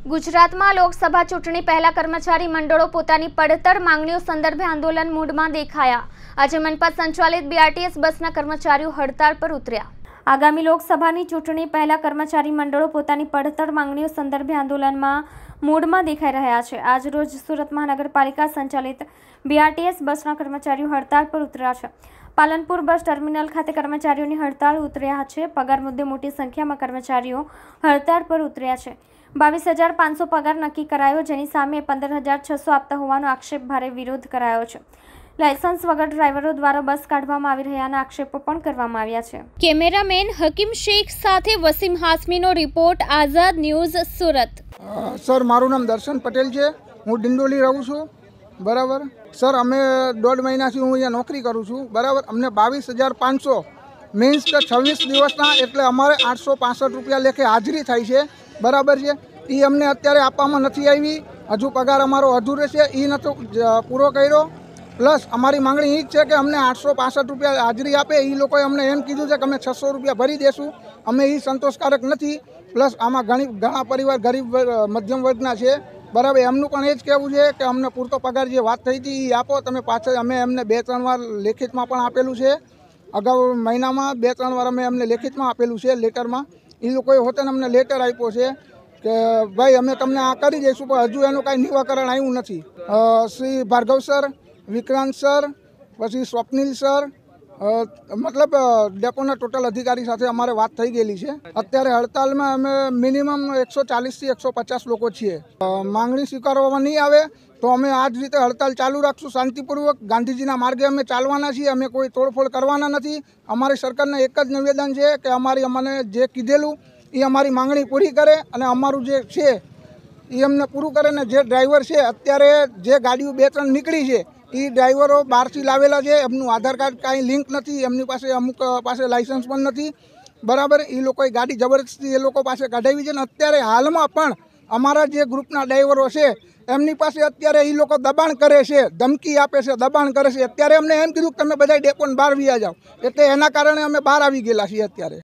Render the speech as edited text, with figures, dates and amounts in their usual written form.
ગુજરાતમાં લોકસભા ચૂંટણી પહેલા કર્મચારી મંડળો પોતાની પડતર માંગણીઓ સંદર્ભે આંદોલન મૂડમાં દેખાયા। આજે મનપા સંચાલિત બીઆરટીએસ બસના કર્મચારીઓ હડતાળ પર ઉતર્યા। આગામી લોકસભાની ચૂંટણી પહેલા કર્મચારી મંડળો પોતાની પડતર માંગણીઓ સંદર્ભે આંદોલનમાં મૂડમાં દેખાઈ રહ્યા છે। આજ રોજ સુરત મહાનગરપાલિકા સંચાલિત બીઆરટીએસ બસના કર્મચારીઓ હડતાળ પર ઉતર્યા છે। પાલનપુર બસ ટર્મિનલ ખાતે કર્મચારીઓની હડતાળ ઉતર્યા છે। પગાર મુદ્દે મોટી સંખ્યામાં કર્મચારીઓ હડતાળ પર ઉતર્યા છે। 22,500 પગાર નક્કી કરાયો, જેની સામે 15,600 આપતા હોવાનો આક્ષેપ ભારે વિરોધ કરાયો છે। લાયસન્સ વગર ડ્રાઈવરો દ્વારા બસ કાઢવામાં આવી રહ્યાના આક્ષેપો પણ કરવામાં આવ્યા છે। કેમેરામેન હકીમ શેખ સાથે વસીમ હાસમીનો report, Azad news, Surat. Sir, મારું નામ દર્શન પટેલ છે। હું ડિંડોલી રહું છું, બરાબર। સર, અમે 1.5 મહિનાથી હું અહીંયા નોકરી કરું છું, બરાબર। અમને 22,500 મીન્સ કે 26 દિવસના એટલે અમારે 865 રૂપિયા લેખે હાજરી થાય છે, બરાબર છે। એ અમને અત્યારે આપવામાં નથી આવી। હજુ પગાર અમારો અધૂરો છે, એ નતો પૂરો કર્યો। પ્લસ અમારી માંગણી એ જ છે કે અમને 865 રૂપિયા હાજરી આપે। એ લોકોએ અમને એમ કીધું છે કે અમે 600 રૂપિયા ભરી દેશું। અમે એ સંતોષકારક નથી। પ્લસ આમાં ઘણા પરિવાર ગરીબ મધ્યમ વર્ગના છે, બરાબર। એમનું પણ એ જ કહેવું છે કે અમને પૂરતો પગાર જે વાત થઈ હતી એ આપો તમે પાછળ। અમે એમને 2-3 વાર લેખિતમાં પણ આપેલું છે। અગાઉ મહિનામાં 2-3 વાર અમે એમને લેખિતમાં આપેલું છે, લેટરમાં। એ લોકોએ હોતે અમને લેટર આપ્યો છે કે ભાઈ અમે તમને આ કરી દઈશું, પણ હજુ એનું કાંઈ નિવાકરણ આવ્યું નથી। શ્રી ભાર્ગવ સર, વિક્રાંત સર, પછી સ્વપ્નિલ સર, મતલબ ડેપોના ટોટલ અધિકારી સાથે અમારે વાત થઈ ગયેલી છે। અત્યારે હડતાલમાં અમે મિનિમમ 140થી 150 લોકો છીએ। માંગણી સ્વીકારવામાં નહીં આવે તો અમે આ જ રીતે હડતાલ ચાલુ રાખશું શાંતિપૂર્વક। ગાંધીજીના માર્ગે અમે ચાલવાના છીએ, અમે કોઈ તોડફોડ કરવાના નથી। અમારી સરકારને એક જ નિવેદન છે કે અમને જે કીધેલું એ અમારી માંગણી પૂરી કરે અને અમારું જે છે એ અમને પૂરું કરે। ને જે ડ્રાઈવર છે અત્યારે જે ગાડીઓ 2-3 નીકળી છે એ ડ્રાઈવરો બહારથી લાવેલા છે, એમનું આધાર કાર્ડ કાંઈ લિંક નથી, એમની પાસે અમુક પાસે લાઇસન્સ પણ નથી, બરાબર। એ લોકોએ ગાડી જબરદસ્તી એ લોકો પાસે કઢાવી છે। ને અત્યારે હાલમાં પણ અમારા જે ગ્રુપના ડ્રાઈવરો છે એમની પાસે અત્યારે એ લોકો દબાણ કરે છે, ધમકી આપે છે, દબાણ કરે છે। અત્યારે અમને એમ કીધું કે તમે બધા ડેપોને બહાર વ્યા જાઓ, એટલે એના કારણે અમે બહાર આવી ગયેલા છીએ અત્યારે।